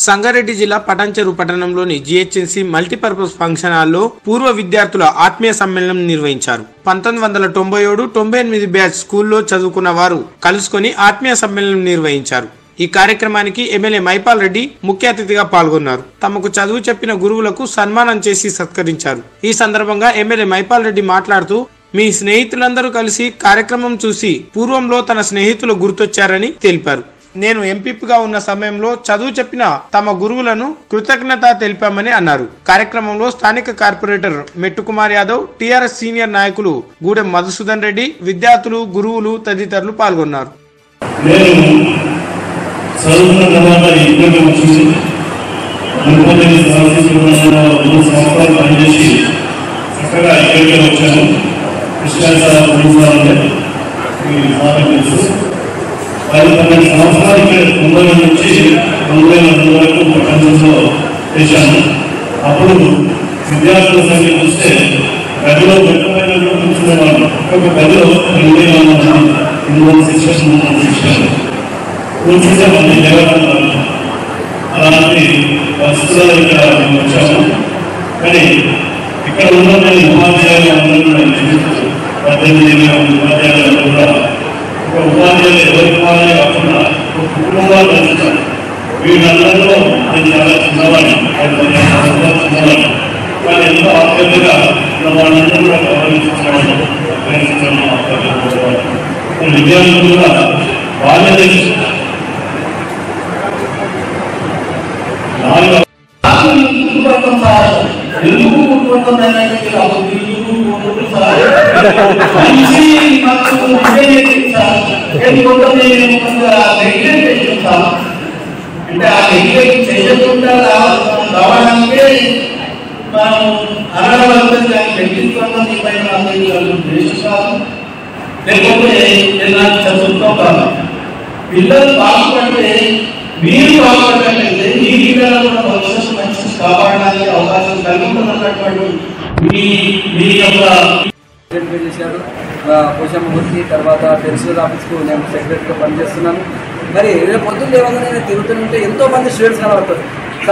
సంగారెడ్డి జిల్లా పటాన్చెరు పట్టణంలోని GHMC multipurpose function హాల్లో పూర్వ విద్యార్థుల ఆత్మీయ సమ్మేళనం నిర్వహించారు. 1997-98 బ్యాచ్ స్కూల్లో చదువుకున్న వారు కలుసుకొని ఆత్మీయ సమ్మేళనం నిర్వహించారు. ఈ కార్యక్రమానికి ఎమ్మెల్యే మైపాల్ రెడ్డి ముఖ్య అతిథిగా పాల్గొన్నారు. తమకు చదువు చెప్పిన గురువులకు సన్మానం చేసి సత్కరించారు. ఈ సందర్భంగా ఎమ్మెల్యే మైపాల్ రెడ్డి మాట్లాడుతూ, మీ స్నేహితులందరూ కలిసి కార్యక్రమం చూసి పూర్వంలో తన స్నేహితులు గుర్తొచ్చారని తెలిపారు. నేను ఎంపీగా ఉన్న సమయంలో చదువు చెప్పిన తమ గురువులను కృతజ్ఞత తెలిపామని అన్నారు. కార్యక్రమంలో స్థానిక కార్పొరేటర్ మెట్టుకుమార్ యాదవ్, టీఆర్ఎస్ సీనియర్ నాయకులు గూడెం మధుసూదన్ రెడ్డి, విద్యార్థులు, గురువులు తదితరులు పాల్గొన్నారు. వాళ్ళు 12 సంవత్సరాలు ఇక్కడ ముంబై నుంచి 2002 వరకు ప్రపంచంలో చేశాను. అప్పుడు విద్యార్థుల సంఖ్య చూస్తే గదిలో పెట్టుబడి కూర్చునేవాళ్ళు. ఒక్కొక్క గదిలో 20 మంది శిక్షణ కూర్చుంటే మంది జరగడం. అలాంటి పరిస్థితుల్లో ఇక్కడ వచ్చాము. కానీ ఇక్కడ ఉన్న ఉపాధ్యాయులు అందరూ 18 ఉపాధ్యాయులు కూడా ఉపాధ్యాయులు ఎవరి ఉపాధ్యాయులు కాకుండా కుటుంబాలు పెంచుతారు. వీళ్ళందరిలో నేను చాలా చిన్నవాడిని, కానీ ఎంతో ఆత్మీయతగా వాళ్ళందరూ కూడా గౌరవించుకున్నాను. విద్యార్థులు కూడా వాళ్ళే తెలుసు. ఎందుకు అంటే ఆ నెగ్లెక్ట్ చేయకుండా రావడానికే మనం అనవసరం వ్యక్తిత్వంలో కాదు, లేకపోతే చదువుతో కాదు. పిల్లలు బాగుపడితే మీరు బాగుపడట్లయితే మీ పిల్లలు కూడా భవిష్యత్తు మంచి కాపాడడానికి అవకాశం కలుగుతున్నటువంటి మీ యొక్క చేశారు. పోషమ్మూర్తి తర్వాత ప్రిన్సిపల్ ఆఫీస్కు నేను సెక్రటరీగా పనిచేస్తున్నాను. మరి రేపు పొద్దున్న లేవగా నేను తిరుగుతుంటే ఎంతోమంది స్టూడెంట్స్ కనబడతారు.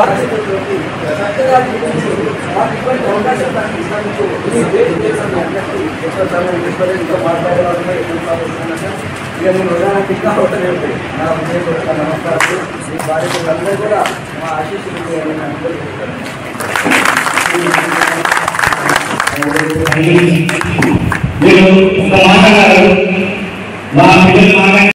ఇంకా మాట్లాడేవాళ్ళు ఇక నేను ఇంకా అవుతానే ఉంటాయి. నా ఉద్దేశం నమస్కారాలు. మీ బాధ్యతలందరూ కూడా మా ఆశీస్సులు మీరు మాట్లాడారు. మా పిల్లలు